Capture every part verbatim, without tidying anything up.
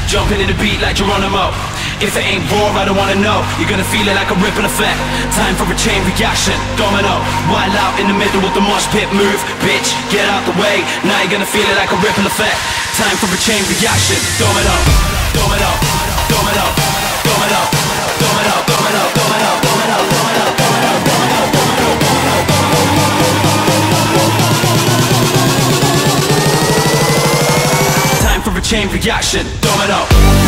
Jumping in the beat like Geronimo. If it ain't raw, I don't wanna know. You're gonna feel it like a ripple effect. Time for a chain reaction, domino. Wild out in the middle of the mosh pit. Move, bitch, get out the way. Now you're gonna feel it like a ripple effect. Time for a chain reaction, domino. Domino, domino, domino, domino, domino, domino, domino, domino, domino, domino, domino, domino. Time for a chain reaction, domino.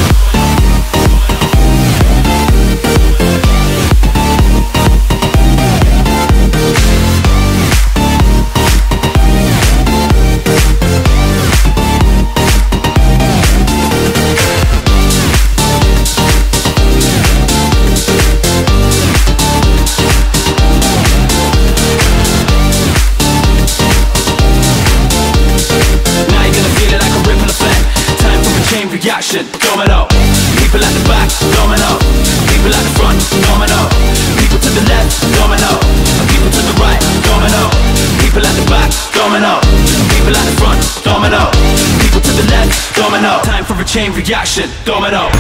Reaction, domino. People at the back, domino. People at the front, domino. People to the left, domino. People to the right, domino. People at the back, domino. People at the front, domino. People to the left, domino. Time for a chain reaction, domino.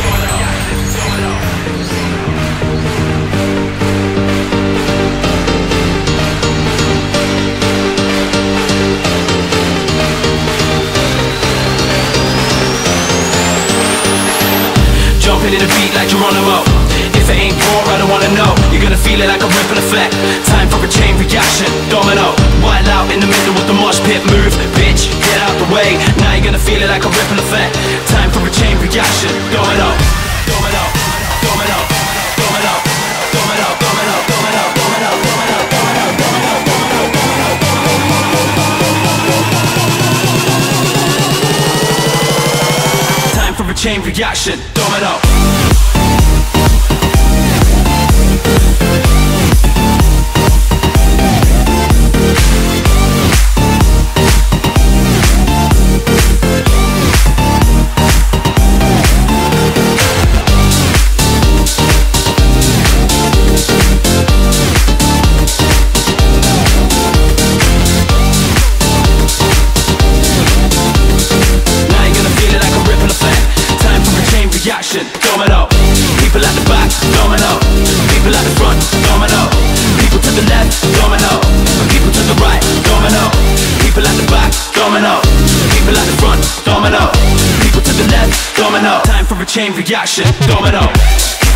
Jumping in the beat like Geronimo. If it ain't raw, I don't wanna know. You're gonna feel it like a ripple effect. Time for a chain reaction, domino. Wild out in the middle with the mosh pit. Move, bitch, get out the way. Now you're gonna feel it like a ripple effect. Time for a chain reaction, domino. Domino, domino, domino, domino, domino, domino, domino, domino, domino, domino, domino, domino. Time for a chain reaction, domino. Reaction, domino. People at the back, domino. People at the front, domino. People to the left, domino. People to the right, domino. People at the back, domino. People at the front, domino. People to the left, domino. Time for a chain reaction, domino.